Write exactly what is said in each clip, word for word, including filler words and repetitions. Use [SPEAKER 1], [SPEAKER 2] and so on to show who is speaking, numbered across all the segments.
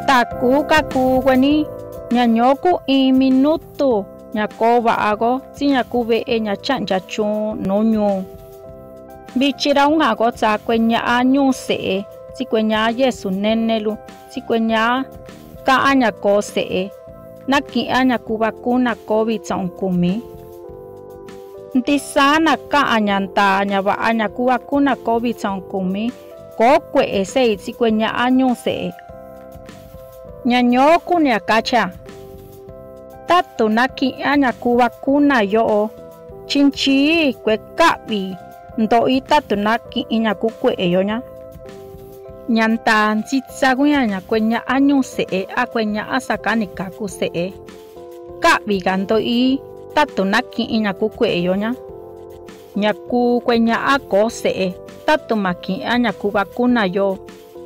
[SPEAKER 1] taku kaku weni ñañoku in minuto ñako va'ago si ñaku ve'e ñacha'nya chun nu ñuu vichira unjago tsa kueña'a ñuu se'e sikueña'a yesu nenelu sikueña'a ka'a ñako se'e naki'a ñaku vacuna covid kumi ntisa naka'a ñanta ñava'a ñaku vacuna covid kumi ko kue'e se'i sikueña'a ñuu se'e ñañoku ñakacha tatu naki'a ñaku vacuna yo'o chinchi kue ka'vi ndo'i tatu naki'i ñaku kue'eyo ña ñanta ntsitsakuña ñakueña'a ñuu se'e a kueña'a saka nikaku se'e ka'viga ndo'i tatu naki'i ñaku kue'eyo ña ñaku kueña'a ko se'e tatu maki'a ñaku vacuna yo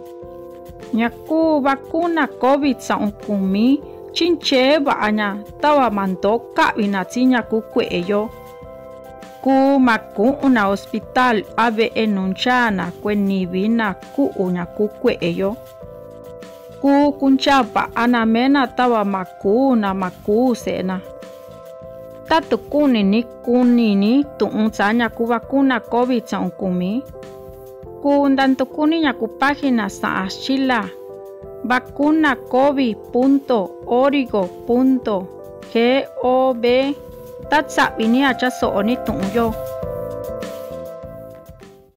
[SPEAKER 1] ñaku vacuna covid kumi chinche va'aña tawa mando ka'vina tsi ñaku kue'eyo ku maku'una hospital a ve'e nunchana kuenivina ku'u ñaku kue'eyo ku kuncha va'ana mena tawa makuna maku se'ena tatu kunini kunini tu'un tsa ñaku vacuna covid kumi ku ndantukuni ñaku página sa'a xila vacuna covid punto origo punto gov tatsa'vini acha so'oni tu'un yo